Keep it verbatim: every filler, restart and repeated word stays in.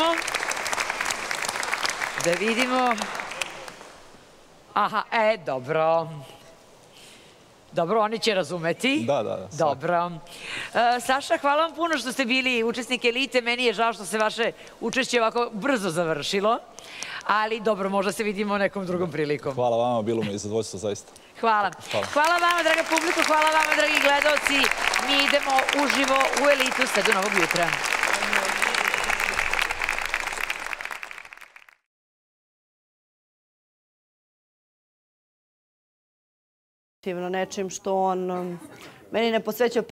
Da vidimo. Aha, e, dobro. Dobro, oni će razumeti. Da, da, da. Dobro. Saša, hvala vam puno što ste bili učesnik Elite. Meni je žao što se vaše učešće ovako brzo završilo. Ali dobro, možda se vidimo nekom drugom prilikom. Hvala vama, bilo mi je zadovoljstvo zaista. Hvala. Hvala vama, draga publiko, hvala vama, dragi gledalci. Mi idemo uživo u Elitu sve do novog jutra. Nečim što on meni ne posvećao